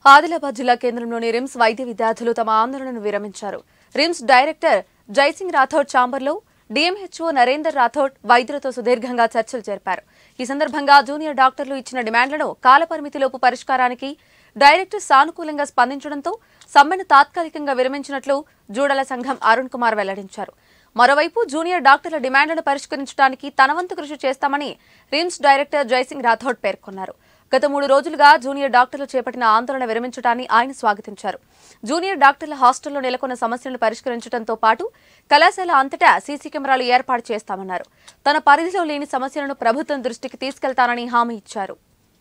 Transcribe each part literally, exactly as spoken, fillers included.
ఆదిలాబాద్ జిల్లా కేంద్రంలోని రిమ్స్ వైద్య విద్యార్థులు తమ ఆందోళనను విరమించారు. రిమ్స్ డైరెక్టర్ జైసింగ్ రాథోడ్ ఛాంబర్లో డీఎంహెచ్ఓ నరేందర్ రాథోడ్ వైద్యులతో సుదీర్ఘంగా చర్చలు జరిపారు. ఈ సందర్భంగా జూనియర్ డాక్టర్లు ఇచ్చిన డిమాండ్లను కాలపరిమితిలోపు పరిష్కారానికి డైరెక్టర్ సానుకూలంగా స్పందించడంతో సమ్మెను తాత్కాలికంగా విరమించినట్లు జూడల సంఘం అరుణ్ కుమార్ వెల్లడించారు. మరోవైపు జూనియర్ డాక్టర్ల డిమాండ్లను పరిష్కరించడానికి తన వంతు కృషి చేస్తామని రిమ్స్ డైరెక్టర్ జైసింగ్ రాథోడ్ పేర్కొన్నారు. గత మూడు రోజులుగా జూనియర్ డాక్టర్లు చేపట్టిన ఆందోళన విరమించడాన్ని ఆయన స్వాగతించారు. జూనియర్ డాక్టర్ల హాస్టల్లో నెలకొన్న సమస్యలను పరిష్కరించడంతో పాటు కళాశాల అంతటా సీసీ కెమెరాలు ఏర్పాటు చేస్తామన్నారు. తన పరిధిలో లేని సమస్యలను ప్రభుత్వం దృష్టికి తీసుకెళ్తానని హామీ ఇచ్చారు.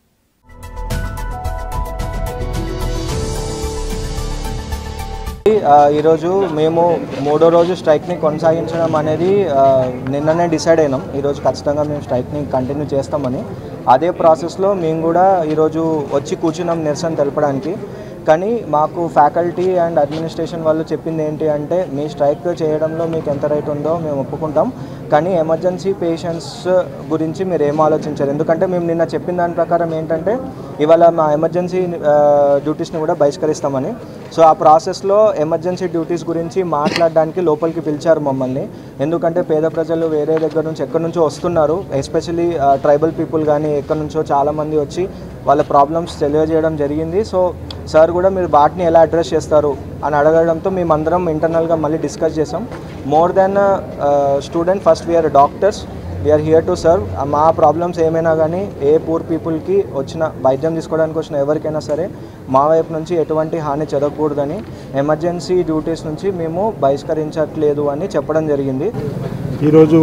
ఈరోజు మేము మూడో రోజు స్ట్రైక్ని కొనసాగించడం అనేది నిన్ననే డిసైడ్ అయినాం. ఈరోజు ఖచ్చితంగా మేము స్ట్రైక్ని కంటిన్యూ చేస్తామని. అదే ప్రాసెస్లో మేము కూడా ఈరోజు వచ్చి కూర్చున్నాం నిరసన తెలపడానికి. కానీ మాకు ఫ్యాకల్టీ అండ్ అడ్మినిస్ట్రేషన్ వాళ్ళు చెప్పింది ఏంటి అంటే, మీ స్ట్రైక్ చేయడంలో మీకు ఎంత రైట్ ఉందో మేము ఒప్పుకుంటాం, కానీ ఎమర్జెన్సీ పేషెంట్స్ గురించి మీరు ఏం ఆలోచించారు. ఎందుకంటే మేము నిన్న చెప్పిన దాని ప్రకారం ఏంటంటే ఇవాళ మా ఎమర్జెన్సీ డ్యూటీస్ని కూడా బహిష్కరిస్తామని. సో ఆ ప్రాసెస్లో ఎమర్జెన్సీ డ్యూటీస్ గురించి మాట్లాడడానికి లోపలికి పిలిచారు మమ్మల్ని. ఎందుకంటే పేద ప్రజలు వేరే దగ్గర నుంచి ఎక్కడి నుంచో వస్తున్నారు, ఎస్పెషలీ ట్రైబల్ పీపుల్ కానీ ఎక్కడి నుంచో చాలామంది వచ్చి వాళ్ళ ప్రాబ్లమ్స్ తెలియజేయడం జరిగింది. సో సార్ కూడా మీరు వాటిని ఎలా అడ్రస్ చేస్తారు అని అడగడంతో మేమందరం ఇంటర్నల్గా మళ్ళీ డిస్కస్ చేసాం. More than student, first we are doctors, we are here to serve. మా ప్రాబ్లమ్స్ ఏమైనా కానీ ఏ పూర్ పీపుల్కి వచ్చిన వైద్యం తీసుకోవడానికి వచ్చిన ఎవరికైనా సరే మా వైపు నుంచి ఎటువంటి హాని జరగకూడదని ఎమర్జెన్సీ డ్యూటీస్ నుంచి మేము బహిష్కరించట్లేదు అని చెప్పడం జరిగింది. ఈరోజు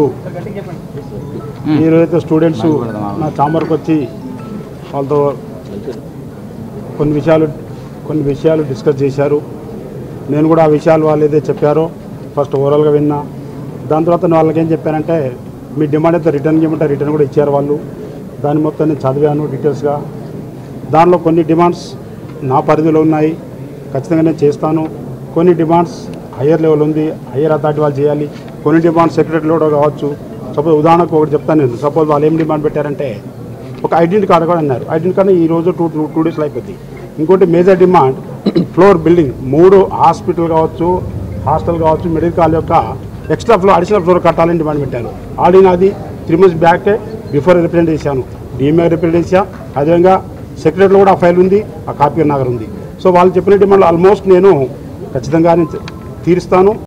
ఈరోజైతే స్టూడెంట్స్ నా ఛాంబర్కి వచ్చి వాళ్ళతో కొన్ని విషయాలు కొన్ని విషయాలు డిస్కస్ చేశారు. నేను కూడా ఆ విషయాలు వాళ్ళు ఏదైతే చెప్పారో ఫస్ట్ ఓవరాల్గా విన్నా. దాని తర్వాత నేను వాళ్ళకి ఏం చెప్పానంటే, మీ డిమాండ్ అయితే రిటర్న్ చేయమంటే రిటర్న్ కూడా ఇచ్చారు వాళ్ళు. దాని మొత్తం నేను చదివాను డీటెయిల్స్గా. దానిలో కొన్ని డిమాండ్స్ నా పరిధిలో ఉన్నాయి, ఖచ్చితంగా నేను చేస్తాను. కొన్ని డిమాండ్స్ హయ్యర్ లెవెల్ ఉంది, హయ్యర్ అథారిటీ వాళ్ళు చేయాలి. కొన్ని డిమాండ్స్ సెక్రటరీ కూడా కావచ్చు. సపోజ్ ఉదాహరణకు ఒకటి చెప్తాను నేను. సపోజ్ వాళ్ళు ఏం డిమాండ్ పెట్టారంటే, ఒక ఐడెంటిటీ కార్డు కూడా అన్నారు. ఐడెంటిటీ కార్డు ఈరోజు టూ టూ టూ డేస్లో అయిపోద్ది. ఇంకోటి మేజర్ డిమాండ్ ఫ్లోర్ బిల్డింగ్, మూడు హాస్పిటల్ కావచ్చు, హాస్టల్ కావచ్చు, మెడికల్ కాలేజ్ యొక్క ఎక్స్ట్రా ఫ్లోర్, అడిషనల్ ఫ్లోర్ కట్టాలని డిమాండ్ పెట్టాను. ఆల్రెడీ అది త్రీ మంత్స్ బ్యాకే బిఫోర్ రిప్రజెంట్ చేశాను, డిఎంఏ రిప్రజెంట్ చేశా. అదేవిధంగా సెక్రటరీలో కూడా ఆ ఫైల్ ఉంది, ఆ కాపీ నగర్ ఉంది. సో వాళ్ళు చెప్పిన డిమాండ్లు ఆల్మోస్ట్ నేను ఖచ్చితంగా తీరుస్తాను.